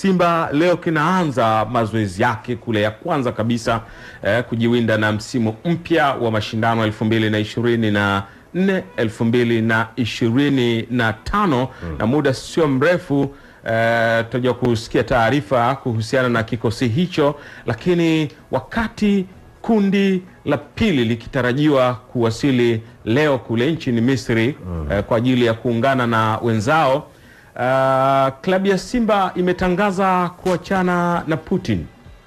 Simba leo kinaanza mazoezi yake kule ya kwanza kabisa kujiwinda na msimu mpya wa mashindano 2024 2025 na muda sio mrefu tutaja kusikia taarifa kuhusiana na kikosi hicho, lakini wakati kundi la pili likitarajiwa kuwasili leo kule nchini Misri kwa ajili ya kuungana na wenzao, klabu ya Simba imetangaza kuachana na Putin.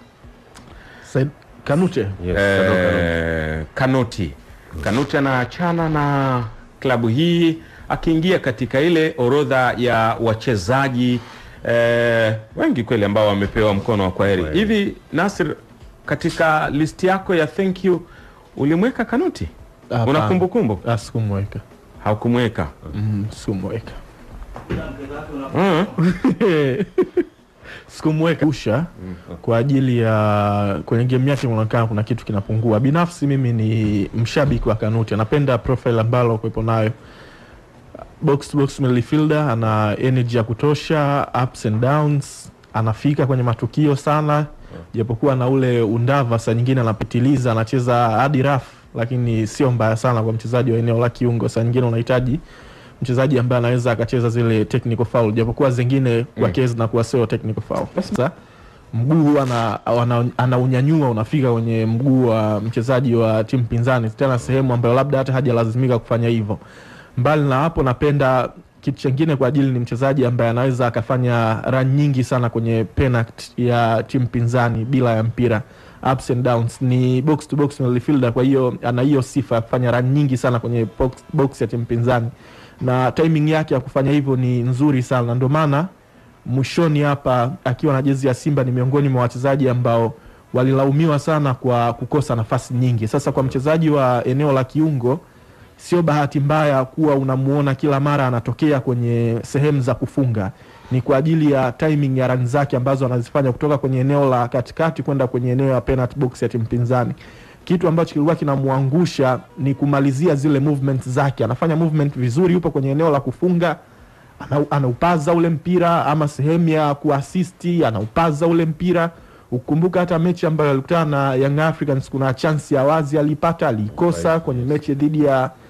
Kanute. Yes, Kanute anaachana na klabu hii akiingia katika ile orodha ya wachezaji wengi kweli ambao wamepewa mkono wa kwaheri. Hivi Nasir, katika listi yako ya thank you ulimweka Kanuti? Una kumbukumbu? Sikumweka. Haukumweka? Sikumweka. Sikumweka usha kwa ajili ya kwenye game yake unaonekana kuna kitu kinapungua. Binafsi mimi ni mshabiki wa Kanuti. Napenda profile ambalo kuepo nayo. Box to box midfielder, ana energy ya kutosha, ups and downs, anafika kwenye matukio sana. Japokuwa na ule undava saa nyingine anapitiliza, anacheza hadi rough, lakini sio mbaya sana kwa mchezaji wa eneo la kiungo. Saa nyingine unahitaji mchezaji ambaye anaweza akacheza zile technical foul, japokuwa zingine kwa case na kuwa sio technical foul. Sasa mguu anaunyanyua unafika kwenye mguu wa mchezaji wa timu pinzani, tena sehemu ambayo labda hata hajalazimika kufanya hivyo. Mbali na hapo, napenda kitu kingine kwa ajili ni mchezaji ambaye anaweza akafanya run nyingi sana kwenye penalty ya timu pinzani bila ya mpira, ups and downs. Ni box to box midfielder, kwa hiyo ana hiyo sifa ya kufanya run nyingi sana kwenye box ya timu pinzani, na timing yake ya kufanya hivyo ni nzuri sana. Ndio maana mwishoni hapa akiwa na jezi ya Simba ni miongoni mwa wachezaji ambao walilaumiwa sana kwa kukosa nafasi nyingi. Sasa kwa mchezaji wa eneo la kiungo, sio bahati mbaya kuwa unamuona kila mara anatokea kwenye sehemu za kufunga. Ni kwa ajili ya timing ya run zake ambazo anazifanya kutoka kwenye eneo la katikati kwenda kwenye eneo ya penalty box ya timu pinzani. Kitu ambacho kilikuwa kinamuangusha ni kumalizia zile movement zake. Anafanya movement vizuri, yupo kwenye eneo la kufunga, anaupaza ule mpira, ama sehemu ya kuassisti anaupaza ule mpira. Ukumbuka hata mechi ambayo alikutana na Young Africans kuna chance ya wazi alipata, alikosa. Kwenye mechi dhidi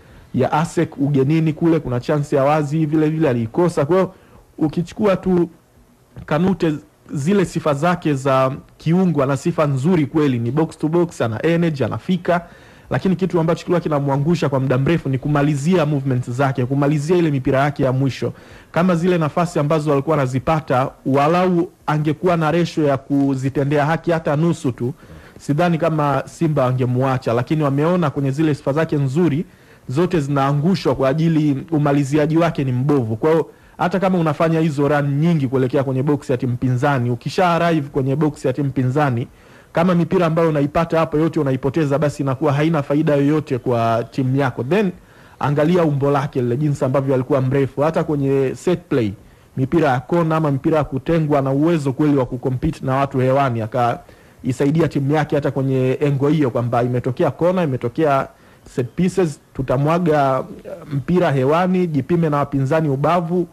ya ASEC ugenini kule kuna chance ya wazi vile vile alikosa. Kwa hiyo ukichukua tu Kanute, zile sifa zake za kiungo, ana sifa nzuri kweli, ni box to box, ana energy, anafika, lakini kitu ambacho kilikuwa kinamwangusha kwa muda mrefu ni kumalizia movements zake, kumalizia ile mipira yake ya mwisho. Kama zile nafasi ambazo alikuwa anazipata, walau angekuwa na ratio ya kuzitendea haki hata nusu tu, sidhani kama Simba wangemuacha. Lakini wameona kwenye zile sifa zake nzuri zote zinaangushwa kwa ajili umaliziaji wake ni mbovu. Kwa hiyo hata kama unafanya hizo run nyingi kuelekea kwenye box ya timu pinzani, ukisha arrive kwenye box ya timu pinzani, kama mipira ambayo unaipata hapo yote unaipoteza, basi inakuwa haina faida yoyote kwa timu yako. Then angalia umbo lake lile, jinsi ambavyo alikuwa mrefu. Hata kwenye set play, mipira ya kona ama mipira ya kutengwa, na uwezo kweli wa kucompete na watu hewani, akaisaidia timu yake hata kwenye engo hiyo, kwamba imetokea kona, imetokea set pieces, tutamwaga mpira hewani, jipime na wapinzani ubavu,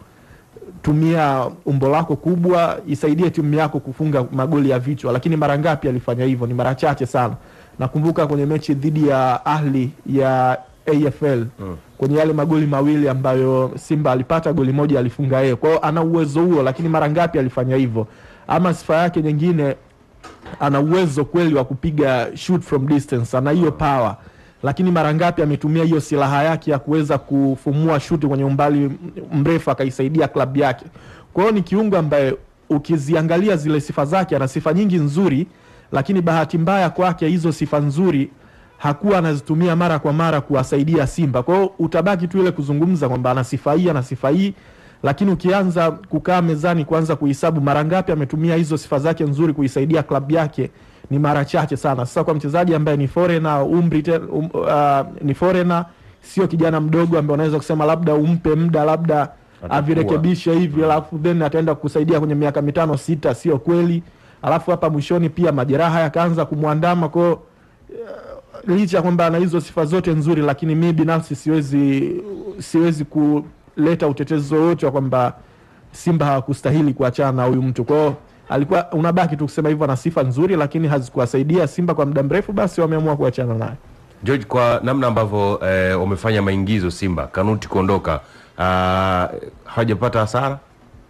tumia umbo lako kubwa, isaidie timu yako kufunga magoli ya vichwa. Lakini mara ngapi alifanya hivyo? Ni mara chache sana. Nakumbuka kwenye mechi dhidi ya Ahli ya AFL, kwenye yale magoli mawili ambayo Simba alipata, goli moja alifunga yeye. Kwa hiyo ana uwezo huo, lakini mara ngapi alifanya hivyo? Ama sifa yake nyingine, ana uwezo kweli wa kupiga shoot from distance, ana hiyo power, lakini mara ngapi ametumia hiyo silaha yake ya kuweza kufumua shuti kwenye umbali mrefu akaisaidia klabu yake. Kwa hiyo ni kiungo ambaye ukiziangalia zile sifa zake, ana sifa nyingi nzuri, lakini bahati mbaya kwake hizo sifa nzuri hakuwa anazitumia mara kwa mara kuwasaidia Simba. Kwa hiyo utabaki tu ile kuzungumza kwamba ana sifa hii, lakini ukianza kukaa mezani kuanza kuhesabu mara ngapi ametumia hizo sifa zake nzuri kuisaidia klabu yake, ni mara chache sana. Sasa kwa mchezaji ambaye ni foreigner, ni foreigner, sio kijana mdogo ambaye unaweza kusema labda umpe muda, labda avirekebishe hivi alafu then ataenda kusaidia kwenye miaka 5-6, sio kweli. Alafu hapa mwishoni pia majeraha yakaanza kumwandama. Kwa licha kwamba ana hizo sifa zote nzuri, lakini mimi binafsi siwezi kuleta utetezi wote kwamba Simba hawakustahili kuachana na huyu mtu. Kwa alikuwa unabaki tu kusema hivyo, ana sifa nzuri lakini hazikuwasaidia Simba kwa muda mrefu, basi wameamua kuachana naye. George, kwa namna ambavyo wamefanya maingizo Simba, Kanuti kuondoka, hawajapata hasara?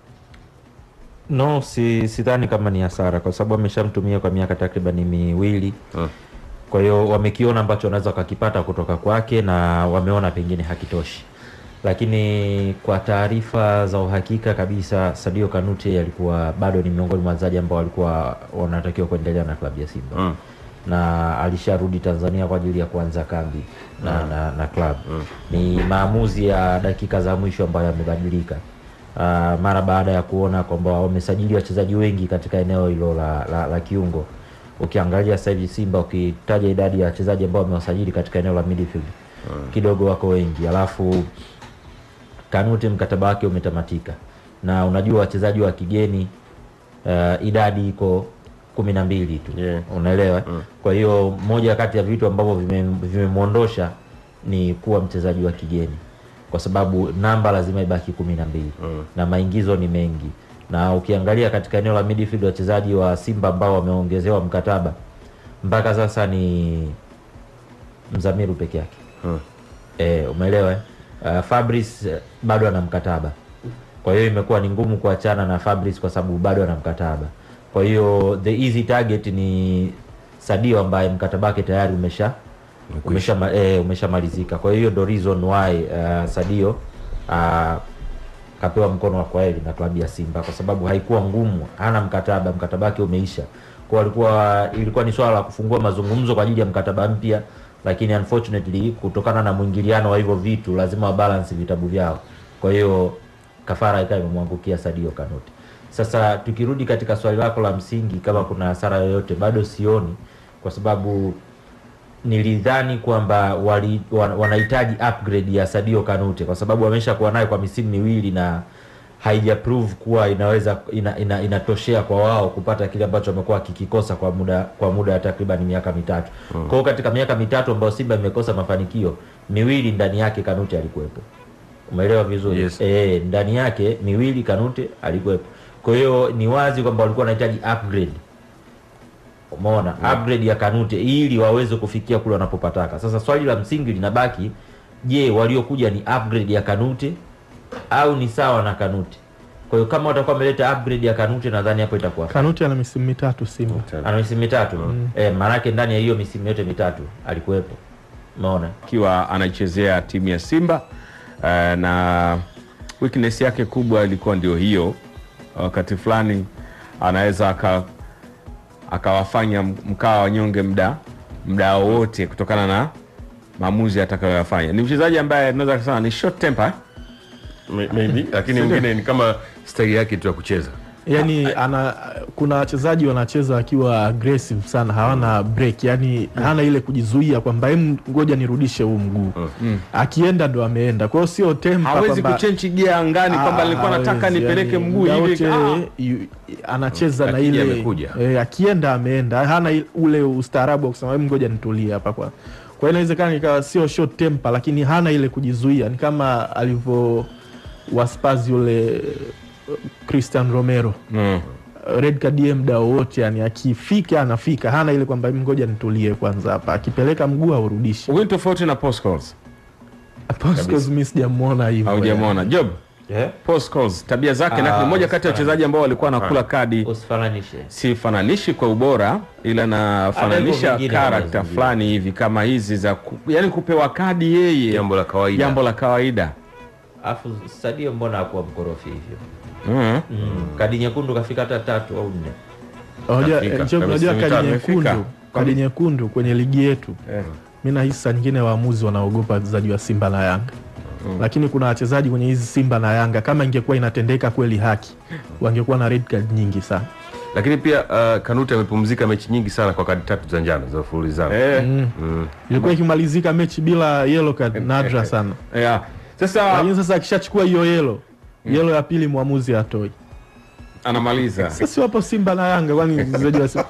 No, sidhani kama ni hasara kwa sababu ameshamtumia kwa miaka takriban miwili. Kwa hiyo wamekiona ambacho wanaweza wakakipata kutoka kwake na wameona pengine hakitoshi. Lakini kwa taarifa za uhakika kabisa, Sadio Kanute alikuwa bado ni miongoni mwa wachezaji ambao walikuwa wanatakiwa kuendelea na klabu ya Simba. Na alisharudi Tanzania kwa ajili ya kuanza kambi na klabu. Ni maamuzi ya dakika za mwisho ambayo yamebadilika. Mara baada ya kuona kwamba wamesajili wachezaji wengi katika eneo hilo la kiungo. Ukiangalia sasa hivi Simba, ukitaja idadi ya wachezaji ambao wamewasajili katika eneo la midfield, kidogo wako wengi. Alafu Kanute mkataba wake umetamatika. Na unajua wachezaji wa kigeni idadi iko 12 tu. Unaelewa? Kwa hiyo moja kati ya vitu ambavyo vimemuondosha ni kuwa mchezaji wa kigeni. Kwa sababu namba lazima ibaki 12. Na maingizo ni mengi. Na ukiangalia katika eneo la midfield wachezaji wa Simba ambao wameongezewa mkataba mpaka sasa ni Mzamiru peke yake. Umeelewa? Fabrice bado ana mkataba. Kwa hiyo imekuwa ni ngumu kuachana na Fabrice kwa sababu bado ana mkataba. Kwa hiyo the easy target ni Sadio ambaye mkataba wake tayari umeshamalizika. Kwa hiyo ndio reason why Sadio kapewa mkono wa kwaheri na klabu ya Simba, kwa sababu haikuwa ngumu, hana mkataba wake umeisha. Kwa ilikuwa ni swala la kufungua mazungumzo kwa ajili ya mkataba mpya, lakini unfortunately kutokana na mwingiliano wa hivyo vitu lazima wa balance vitabu vyao. Kwa hiyo kafara ikawa imemwangukia Sadio Kanute. Sasa tukirudi katika swali lako la msingi, kama kuna hasara yoyote, bado sioni, kwa sababu nilidhani kwamba wanahitaji upgrade ya Sadio Kanute kwa sababu wameshakuwa naye kwa misimu miwili na haija prove kuwa inatoshea kwa wao kupata kile ambacho wamekuwa kikikosa kwa muda ya takriban miaka mitatu. Kwa hiyo katika miaka mitatu ambayo Simba imekosa mafanikio, miwili ndani yake Kanute alikuwepo. Umeelewa vizuri? Yes. Ndani yake miwili Kanute alikuwepo. Kwa hiyo ni wazi kwamba walikuwa wanahitaji upgrade. Umeona? Upgrade ya Kanute ili waweze kufikia kule wanapopataka. Sasa swali la msingi linabaki, je, waliokuja ni upgrade ya Kanute au ni sawa na Kanute? Kwa hiyo kama watakuwa wameleta upgrade ya Kanute, nadhani hapo itakuwa. Kanute ana misimu mitatu Simba. Ana misimu mitatu. Maana yake ndani ya hiyo misimu yote mitatu alikuwepo. Umeona? Akiwa anaichezea timu ya Simba na weakness yake kubwa ilikuwa ndio hiyo. Wakati fulani anaweza akawafanya mkao wanyonge muda wote kutokana na maamuzi atakayoyafanya. Ni mchezaji ambaye tunaweza kusema ni short temper maybe, lakini mwingine ni kama style yake tu ya kucheza. Yani kuna wachezaji wanacheza akiwa aggressive sana, hawana break, yani hana ile kujizuia kwamba ngoja nirudishe huu mguu. Akienda ndo ameenda. Kwa hiyo sio temper, hawezi kuchange gear angani kwamba alikuwa nataka nipeleke mguu hivi. Anacheza na ile akienda ameenda, hana ule ustaarabu wa kusema ngoja nitulie hapa. Kwa hiyo inawezekana ikawa sio short temper, lakini hana ile kujizuia. Ni kama alivyo waspazi yule Christian Romero. Red card muda wote, yani akifika anafika, hana ile kwamba ngoja nitulie kwanza hapa, akipeleka mguu aurudishi. Wewe tofauti na Postcols. Postcols mimi sijamuona hivyo. Haujamuona Job? Postcols tabia zake na mmoja kati ya wachezaji ambao walikuwa nakula kadi. Sifananishi kwa ubora, ila nafananisha character fulani hivi kama hizi za yani kupewa kadi yeye jambo la kawaida. Afu Sadio mbona hakuwa mkorofi hivyo? Kadi nyekundu kafika hata 3 au 4. Unajua kadi nyekundu kwenye ligi yetu. Mimi nahisi nyingine waamuzi wanaogopa wachezaji wa Simba na Yanga. Lakini kuna wachezaji kwenye hizi Simba na Yanga, kama ingekuwa inatendeka kweli haki, wangekuwa na red card nyingi sana. Lakini pia Kanute amepumzika mechi nyingi sana kwa kadi 3 za njano za mfululizo. Ilikuwa ikimalizika mechi bila yellow card nadra sana. Sasa akishachukua hiyo yellow ya pili muamuzi atoi, anamaliza. Sisi wapo Simba na Yanga kwani mchezaji wa Simba.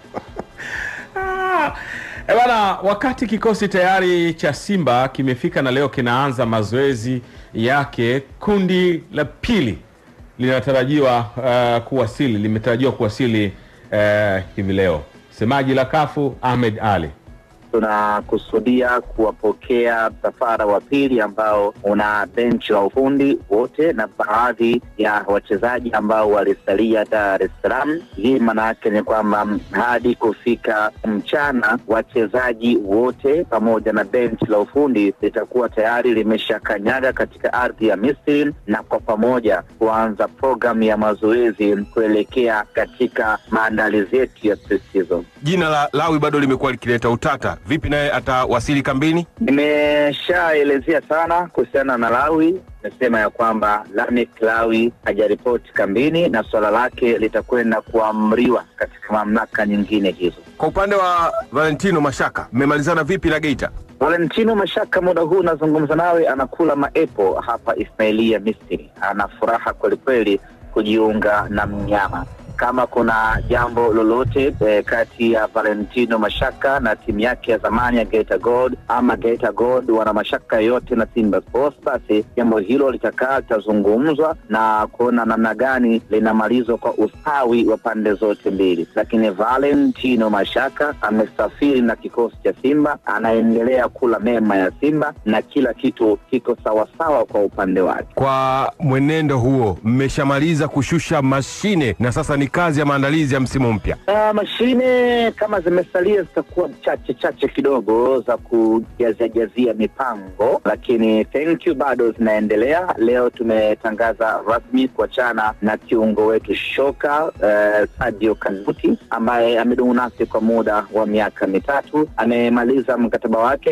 Bana, wakati kikosi tayari cha Simba kimefika na leo kinaanza mazoezi yake kundi la pili limetarajiwa kuwasili hivi leo. Semaji la kafu Ahmed Ali: tunakusudia kuwapokea msafara wa pili ambao una benchi la ufundi wote na baadhi ya wachezaji ambao walisalia Dar es Salaam. Hii maana yake ni kwamba hadi kufika mchana wachezaji wote pamoja na benchi la ufundi litakuwa tayari limeshakanyaga katika ardhi ya Misri, na kwa pamoja kuanza programu ya mazoezi kuelekea katika maandalizi yetu ya pre-season. Jina la Lawi bado limekuwa likileta utata. Vipi naye atawasili kambini? Nimeshaelezea sana kuhusiana na Lawi. Nasema ya kwamba Lameck Lawi hajaripoti kambini na swala lake litakwenda kuamriwa katika mamlaka nyingine hizo. Kwa upande wa Valentino Mashaka, mmemalizana vipi na Geita? Valentino Mashaka muda huu nazungumza nawe anakula maepo hapa Ismailia Misri. Ana furaha kweli kweli kujiunga na mnyama. Kama kuna jambo lolote kati ya Valentino Mashaka na timu yake ya zamani ya Geita Gold, ama Geita Gold wana mashaka yote na Simba Sports, basi jambo hilo litazungumzwa na kuona namna gani linamalizwa kwa ustawi wa pande zote mbili. Lakini Valentino Mashaka amesafiri na kikosi cha Simba, anaendelea kula mema ya Simba na kila kitu kiko sawasawa kwa upande wake. Kwa mwenendo huo, mmeshamaliza kushusha mashine na sasa ni kazi ya maandalizi ya msimu mpya? Mashine kama zimesalia zitakuwa chache kidogo za kujazia mipango, lakini thank you bado zinaendelea. Leo tumetangaza rasmi kuachana na kiungo wetu shoka Sadio Kanuti ambaye amedumu nasi kwa muda wa miaka 3. Amemaliza mkataba wake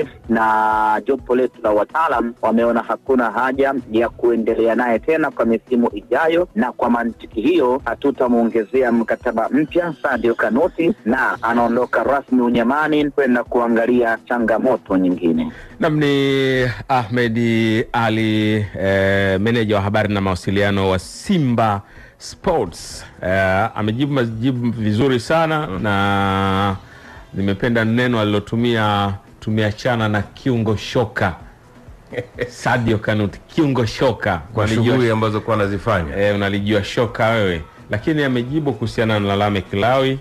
na jopo letu la wataalam wameona hakuna haja ya kuendelea naye tena kwa misimu ijayo, na kwa mantiki hiyo hatutamuongezea mkataba mpya Sadio Kanuti na anaondoka rasmi unyamani kwenda kuangalia changamoto nyingine. Namni Ahmed Ali, meneja wa habari na mawasiliano wa Simba Sports, amejibu majibu vizuri sana na nimependa neno alilotumia, tumeachana na kiungo shoka. Sadio Kanuti kiungo shoka kwa shughuli ambazo kwa anazifanya. Unalijua shoka wewe. Lakini amejibu kuhusiana na Lameck Lawi,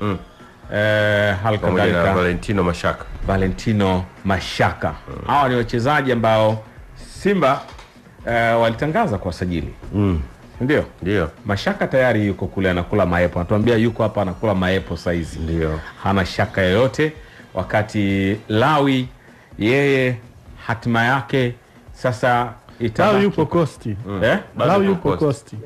halika Valentino Mashaka. Hawa ni wachezaji ambao Simba walitangaza kwa sajili. Ndio. Mashaka tayari yuko kule anakula maepo. Anatuambia yuko hapa anakula maepo saizi. Ndio. Hana shaka yoyote, wakati Lawi yeye hatima yake sasa Lawi yupo Costi. Lawi yupo Costi.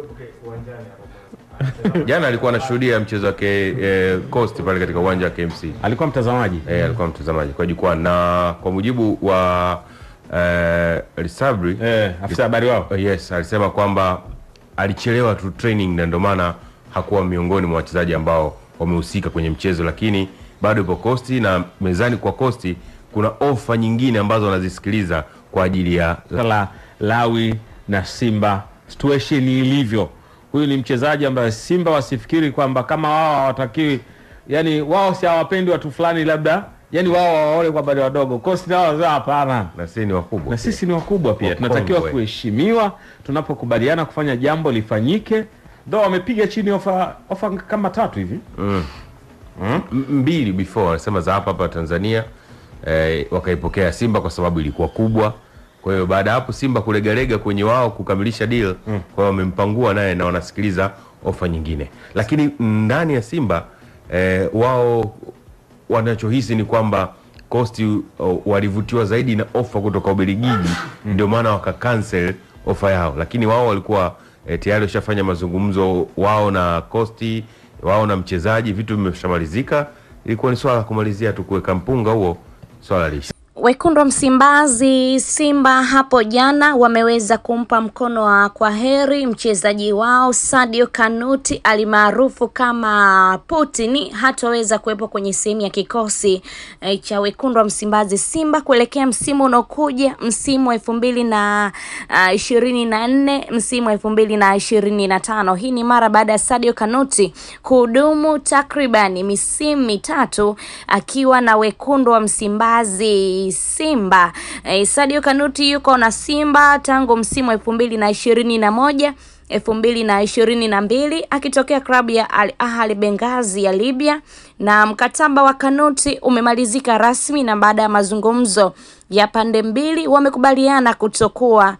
Jana alikuwa anashuhudia mchezo wake Coast pale katika uwanja wa KMC. Alikuwa mtazamaji. Alikuwa mtazamaji kwa jukwaa, na kwa mujibu wa Risabri, afisa habari wao, alisema kwamba alichelewa tu training na ndio maana hakuwa miongoni mwa wachezaji ambao wamehusika kwenye mchezo, lakini bado yupo Coast, na mezani kwa Coast kuna ofa nyingine ambazo wanazisikiliza kwa ajili ya Lawi na Simba. Situation ilivyo, huyu ni mchezaji ambaye Simba wasifikiri kwamba kama wao hawatakiwi, yani wao si hawapendi watu fulani labda, yani wao waone kwa bado wadogo. Coast nao hapana, na sisi ni wakubwa. Na sisi ni wakubwa pia. Tunatakiwa kuheshimiwa tunapokubaliana kufanya jambo lifanyike. Ndio wamepiga chini ofa kama 3 hivi. 2 before wanasema za hapa Tanzania, wakaipokea Simba kwa sababu ilikuwa kubwa. Kwa hiyo baada hapo Simba kulegalega kwenye wao kukamilisha deal, kwa hiyo wamempangua naye na wanasikiliza ofa nyingine. Lakini ndani ya Simba wao wanachohisi ni kwamba Coast walivutiwa zaidi na ofa kutoka Ubelgiji, ndio maana wakacancel ofa yao. Lakini wao walikuwa tayari washafanya mazungumzo wao na Coast, wao na mchezaji, vitu vimeshamalizika. Ilikuwa ni swala kumalizia tu kuweka mpunga huo, swala lishi. Wekundu wa Msimbazi Simba hapo jana wameweza kumpa mkono wa kwaheri mchezaji wao Sadio Kanuti alimaarufu kama Putin. Hataweza kuwepo kwenye sehemu ya kikosi cha Wekundu wa Msimbazi Simba kuelekea msimu unaokuja, msimu wa 2024 msimu wa 2025. Hii ni mara baada ya Sadio Kanuti kuhudumu takriban misimu 3 akiwa na Wekundu wa Msimbazi Simba. Sadio Kanuti yuko na Simba tangu msimu wa 2021 2022 akitokea klabu ya Al Ahly Benghazi ya Libya, na mkataba wa Kanuti umemalizika rasmi, na baada ya mazungumzo ya pande mbili wamekubaliana kutokuwa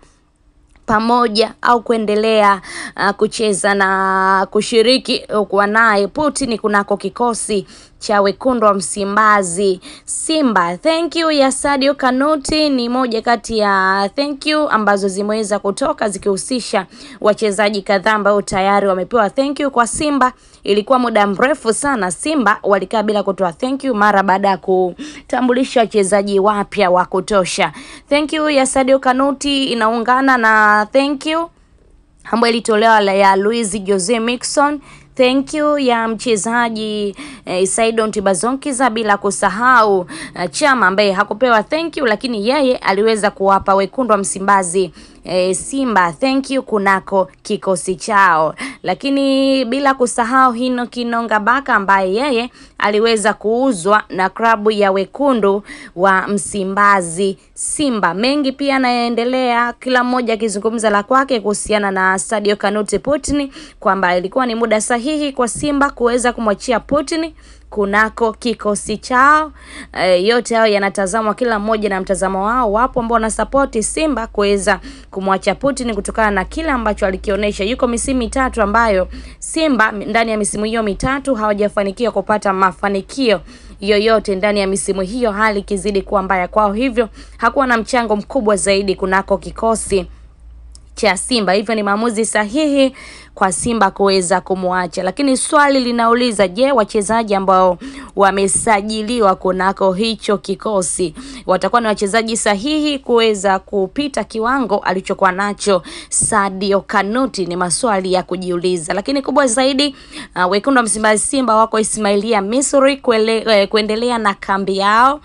pamoja au kuendelea kucheza na kushiriki kwa naye Putin kunako kikosi cha wekundu wa Msimbazi Simba. Thank you ya Sadio Kanuti ni moja kati ya thank you ambazo zimeweza kutoka zikihusisha wachezaji kadhaa ambao tayari wamepewa thank you kwa Simba. Ilikuwa muda mrefu sana Simba walikaa bila kutoa thank you mara baada ya kutambulisha wachezaji wapya wa kutosha. Thank you ya Sadio Kanuti inaungana na thank you ambayo ilitolewa ya Luis Jose Mixon. Thank you ya mchezaji Saidon Tibazonkiza, bila kusahau Chama ambaye hakupewa thank you, lakini yeye aliweza kuwapa wekundu wa Msimbazi Simba thank you kunako kikosi chao. Lakini bila kusahau Hino Kinonga Baka ambaye yeye aliweza kuuzwa na klabu ya wekundu wa Msimbazi Simba. Mengi pia yanaendelea, kila mmoja akizungumza la kwake kuhusiana na Sadio Kanuti Putin, kwamba ilikuwa ni muda sahihi kwa Simba kuweza kumwachia Putin kunako kikosi chao. Yote hao yanatazamwa kila mmoja na mtazamo wao. Wapo ambao wanasupport Simba kuweza kumwacha Putin kutokana na kile ambacho alikionyesha. Yuko misimu mitatu ambayo Simba ndani ya misimu hiyo mitatu hawajafanikiwa kupata mafanikio yoyote ndani ya misimu hiyo, hali kizidi kuwa mbaya kwao, hivyo hakuwa na mchango mkubwa zaidi kunako kikosi cha Simba. Hivyo ni maamuzi sahihi kwa Simba kuweza kumwacha. Lakini swali linauliza, je, wachezaji ambao wamesajiliwa kunako hicho kikosi watakuwa ni wachezaji sahihi kuweza kupita kiwango alichokuwa nacho Sadio Kanuti? Ni maswali ya kujiuliza. Lakini kubwa zaidi, wekundu wa Msimbazi Simba wako Ismailia Misri kuendelea na kambi yao.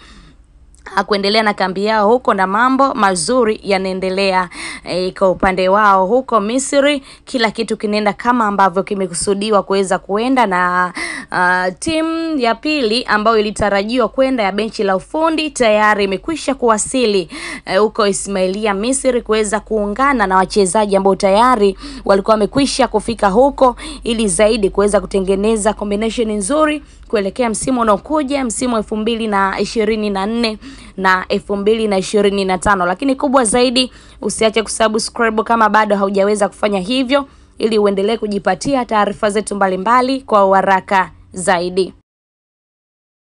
Huko, na mambo mazuri yanaendelea kwa upande wao huko Misri. Kila kitu kinaenda kama ambavyo kimekusudiwa kuweza kuenda, na timu ya pili ambayo ilitarajiwa kwenda ya benchi la ufundi tayari imekwisha kuwasili huko Ismailia Misri kuweza kuungana na wachezaji ambao tayari walikuwa wamekwisha kufika huko, ili zaidi kuweza kutengeneza combination nzuri kuelekea msimu unaokuja, msimu 2024 na 2025. Lakini kubwa zaidi, usiache kusubscribe kama bado haujaweza kufanya hivyo, ili uendelee kujipatia taarifa zetu mbalimbali kwa haraka zaidi.